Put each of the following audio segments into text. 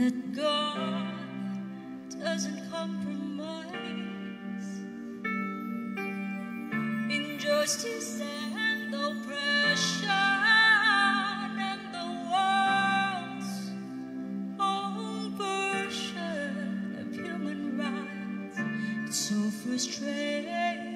that God doesn't compromise. Injustice and oppression and the world's own version of human rights. It's so frustrating.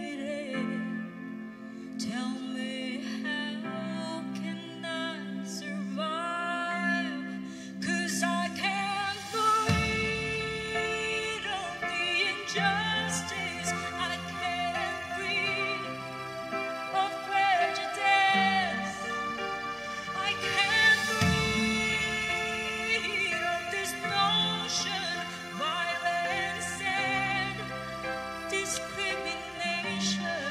Tell me, how can I survive? 'Cause I can't breathe of the injustice. I can't breathe of prejudice. I can't breathe of this notion, violence and discrimination.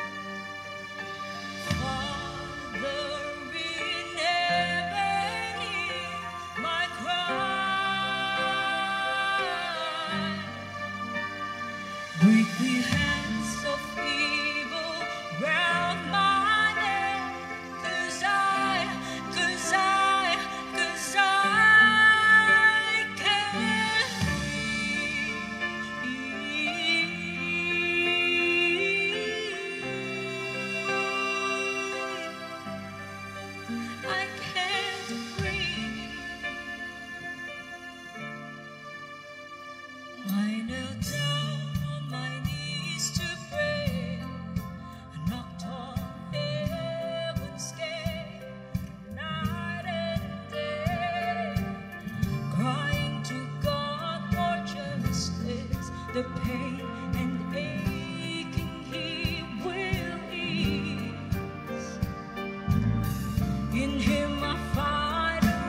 Father in heaven, hear my cry. Break the hands of evil round my neck, 'cause I can't breathe. I can't breathe. I knelt down on my knees to pray. I knocked on heaven's gate night and day, crying to God for justice, the pain and aching He will ease. In Him I find a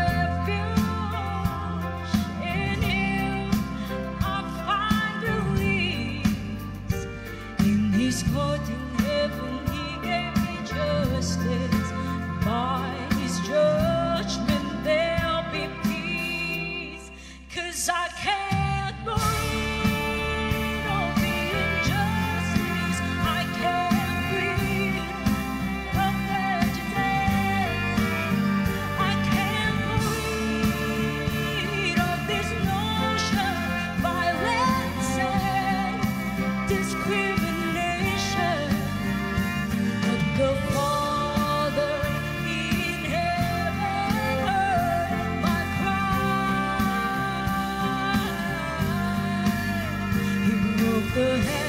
refuge. In Him I find release. In His court in heaven He gave me justice. By His judgment there'll be peace. 'Cause I can't breathe of the injustice. I can't breathe of prejudice. I can't breathe of this notion, violence and discrimination. But the Father in heaven heard my cry. He broke the